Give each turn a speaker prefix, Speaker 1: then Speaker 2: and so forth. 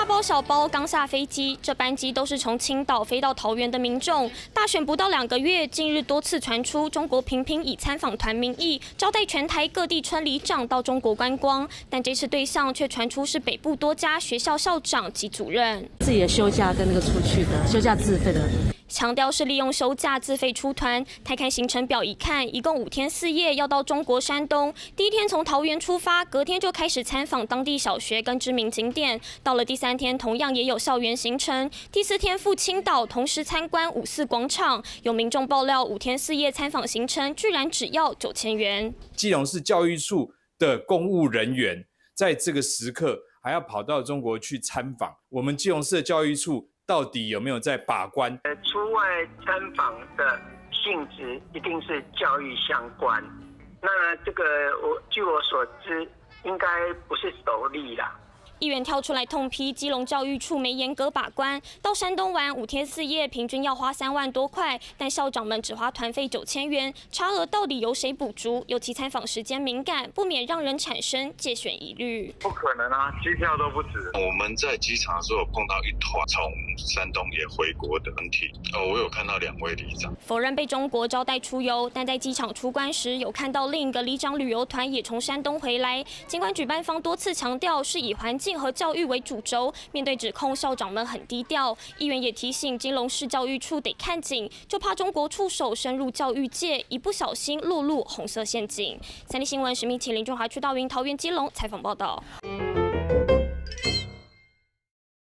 Speaker 1: 包小包刚下飞机，这班机都是从青岛飞到桃园的民众。大选不到2个月，近日多次传出中国频频以参访团名义招待全台各地村里长到中国观光，但这次对象却传出是北部多家学校校长及主任，
Speaker 2: 自己的休假跟那个出去的休假自费的。
Speaker 1: 强调是利用休假自费出团。台看行程表一看，一共5天4夜要到中国山东。第1天从桃园出发，隔天就开始参访当地小学跟知名景点。到了第3天，同样也有校园行程。第4天赴青岛，同时参观5四广场。有民众爆料，5天4夜参访行程居然只要9000元。
Speaker 3: 基隆市教育处的公务人员在这个时刻还要跑到中国去参访，我们基隆市的教育处 到底有没有在把关？
Speaker 4: 出外参访的性质一定是教育相关。那这个据我所知，应该不是首例啦。
Speaker 1: 议员跳出来痛批基隆教育处没严格把关，到山东玩5天4夜，平均要花3万多块，但校长们只花团费9000元，差额到底由谁补足？尤其参访时间敏感，不免让人产生借选疑虑。
Speaker 4: 不可能啊，机票都不止。
Speaker 5: 我们在机场的时候碰到一团从山东也回国的团体，我有看到2位里长
Speaker 1: 否认被中国招待出游，但在机场出关时，有看到另一个里长旅游团也从山东回来。尽管举办方多次强调是以环境和教育为主轴，面对指控，校长们很低调。议员也提醒基隆市教育处得看紧，就怕中国触手深入教育界，一不小心落入红色陷阱。3立新闻史密奇、林中华、屈道云桃园基隆采访报道。